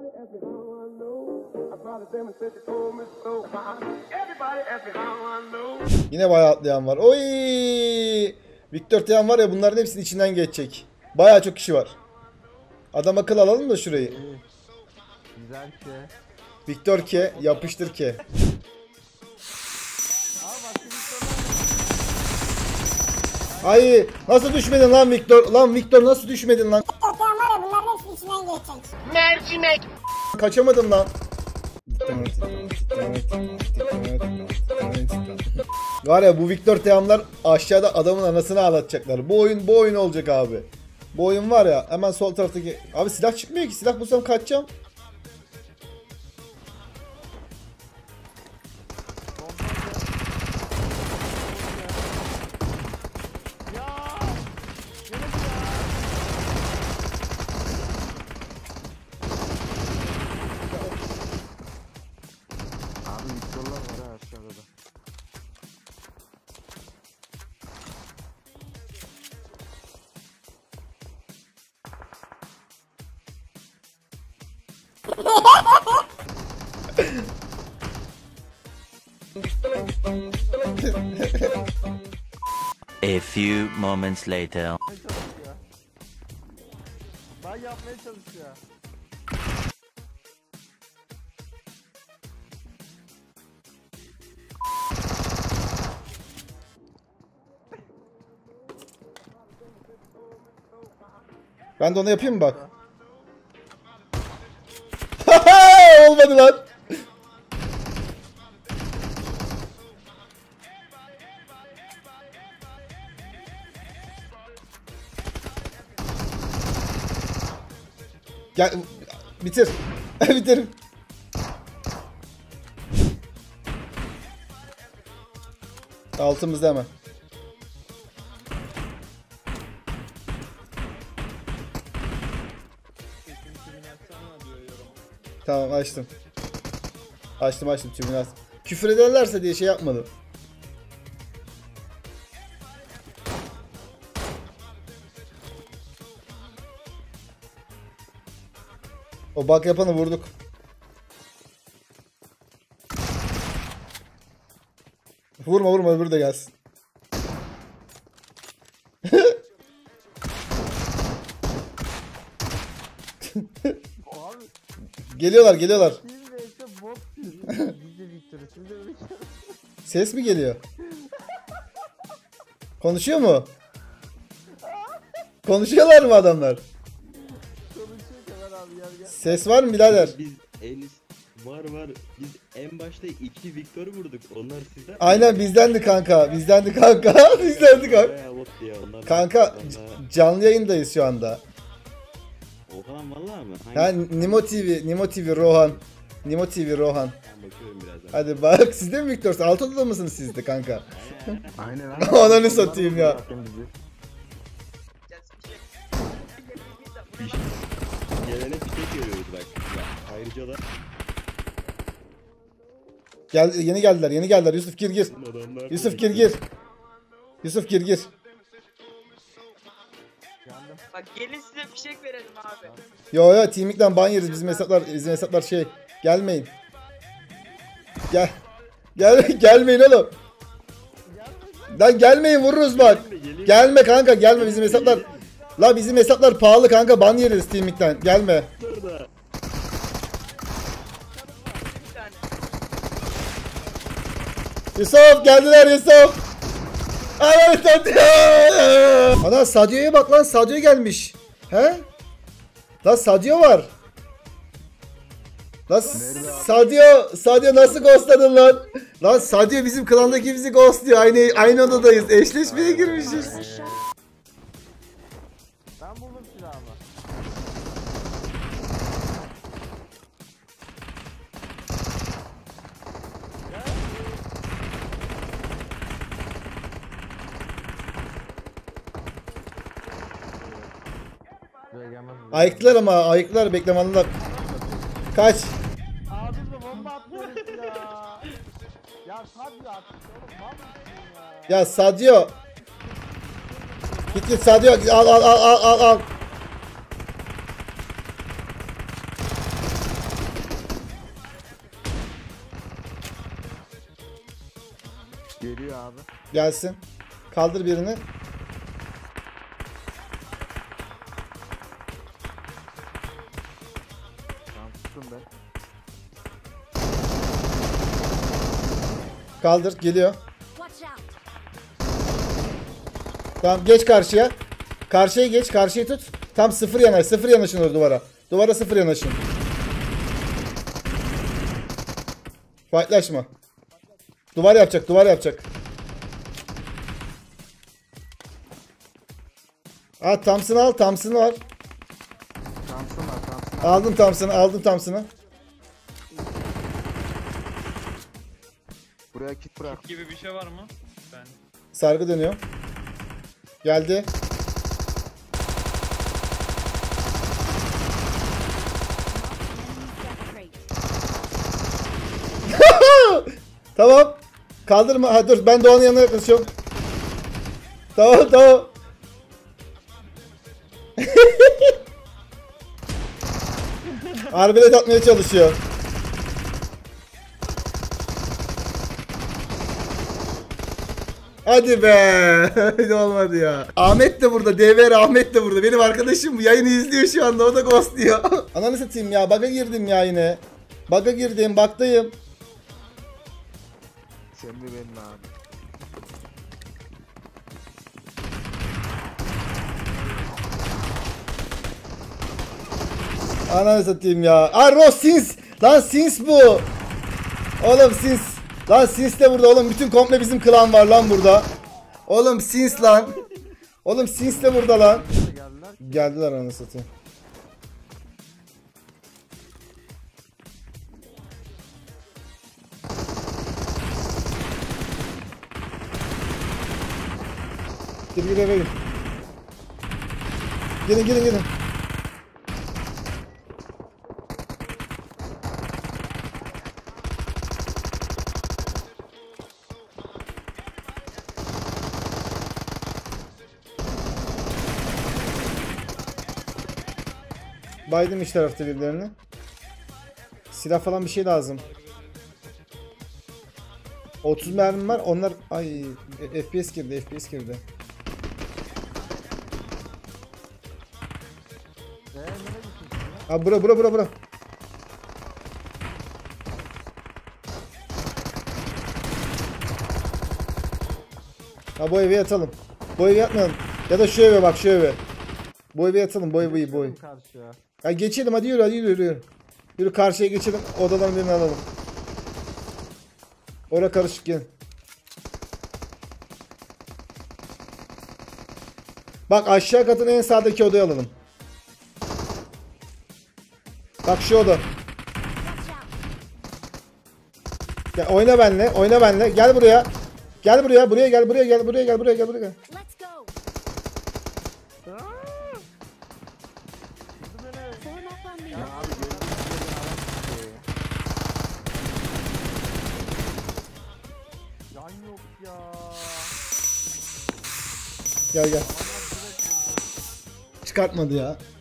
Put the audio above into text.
Yine bayağı atlayan var. Oy! Victor Teyan var ya, bunların hepsinin içinden geçecek. Bayağı çok kişi var. Adam akıl alalım da şurayı. Güzel ki. Victor ke, yapıştır ke. Ay, nasıl düşmedin lan Victor? Lan Victor nasıl düşmedin lan? Tamam var ya, bunların hepsi içinden geçecek. Mercimek. Kaçamadım lan. Var ya, bu Victor Team'lar aşağıda adamın anasını ağlatacaklar. Bu oyun olacak abi. Bu oyun var ya, hemen sol taraftaki... Abi silah çıkmıyor ki. Silah bulsam kaçacağım. Abi Victor'lar var ha aşağıda da. A few moments later. Ben yapmaya çalışıyor. Ben de onu yapayım mı bak? Olmadı lan. Gel bitir. Bitir. Altımızda hemen. Tamam, açtım. Açtım tümünü açtım. Küfür ederlerse diye şey yapmadım. O bug yapanı vurduk. Vurma öbürü de gelsin. Abi Geliyorlar. siz de bot siz. Biz de Victor'u, siz de Victor'u. Ses mi geliyor? Konuşuyor mu? Konuşuyorlar mı adamlar? Konuşuyor Kemal abi, gel. Ses var mı birader? Biz var. Biz en başta 2 Victor vurduk. Onlar sizden. Aynen bizdendi kanka. Bizdendi kanka. Bayağı bot ya onlar. Kanka canlı yayındayız şu anda. Oha vallahi mı? Ha, Nimo TV Rohan. Ben bakıyorum birazdan. Hadi bak, siz de mi Victor? Alt odada mısınız siz de kanka? Aynen abi. Ananı satayım ya. Gelene fişek görüyoruz bak. Ya, ayrıca da Yeni geldiler. Yusuf gir. adamlar. Yusuf gir. Bak gelin size fişek verelim abi. Yo Teamik'ten ban yeriz. Bizim hesaplar şey. Gelmeyin. Gelmeyin oğlum. Lan gelmeyin, vururuz bak. Gelme kanka, gelme, bizim hesaplar. La bizim hesaplar pahalı kanka, ban yeriz Teamik'ten. Gelme. Burada. Bir tane. Yusuf geldiler Yusuf. Ana Sadio'ya bak lan, Sadio gelmiş. He? Lan Sadio var. Lan Sadio nasıl ghostladın lan? Lan Sadio bizim klandaki bizi ghostluyor. Aynı odadayız. Eşleşmeye girmişiz. Ben buldum silahımı. Ayıktılar beklemanlar. Kaç. Ağzımda bomba atmıyoruz ya. Ya Sadio artık oğlum, mal mısın ya? Ya Sadio. Git Sadio, al. Geliyor abi. Gelsin. Kaldır birini. Tamam tuttum ben. Kaldır. Geliyor. Watch out. Tamam geç karşıya. Karşıya geç. Karşıyı tut. Tam sıfır yanaş. Sıfır yanaşın orada duvara. Duvara sıfır yanaşın. Fightlaşma. Duvar yapacak. Duvar yapacak. Ha Thompson'ı al. Thompson'ı var. Thompson var Thompson. Aldım Thompson'ı. Aldım Thompson'ı. Buraya kit bırak. Gibi bir şey var mı? Ben Sargı dönüyor. Geldi. Tamam. Kaldırma. Ha dur ben Doğan'ın yanına yaklaşıyorum. Tamam tamam. Arbelet atmaya çalışıyor. Hadi be. Ne olmadı ya. Ahmet de burada. DVR Ahmet de burada. Benim arkadaşım bu yayını izliyor şu anda. O da ghost diyor. Ananı satayım ya. Bug'a girdim ya yine. Bug'a girdim. Bug'dayım. Sen de benim abi. Ananı satayım ya. Aa Ross Sins. Lan Sins bu. Oğlum Sins. Lan Sins de burada oğlum. Bütün komple bizim klan var lan burada. Oğlum Sins lan. Oğlum Sins de burada lan. Geldiler. Geldiler ananı satayım. Gir eve gir. Gelin. Baydım iç tarafta birilerini. Silah falan bir şey lazım. 30 mermim var. Onlar ay FPS girdi. Nereye gittin ya? Abi bura. Ha bu eve yatalım. Bu eve yatmayalım. Ya da şu eve bak şu eve. Bu eve yatalım. Bu evi. Karşıya. Ya geçelim hadi yürü. Yürü karşıya geçelim. Odadan birini alalım. Ora karışık gelin. Bak aşağı katın en sağdaki odayı alalım. Bak şu oda. Watch out. Ya oyna benle. Gel buraya. Buraya gel. Let's go. Form up on me. Ya abi Yan yok ya. Gel. Çıkartmadı ya.